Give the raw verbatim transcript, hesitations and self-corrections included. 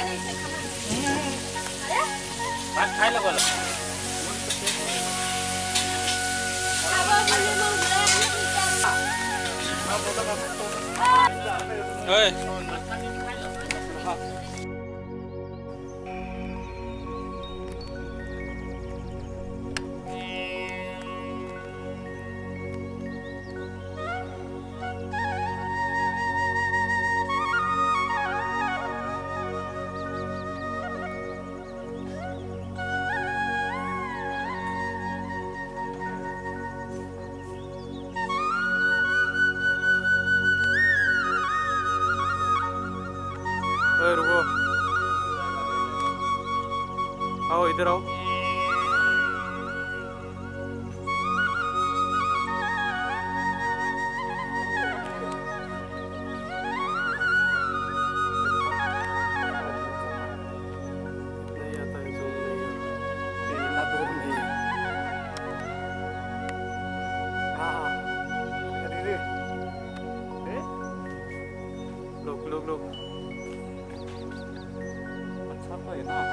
भात खायला बोला ओए रुको, आओ इधर आओ। नहीं आता है, ज़ूम नहीं आता। इतना दूर नहीं है। हाँ हाँ, अरे रे, लोग लोग लोग अच्छा तो है ना।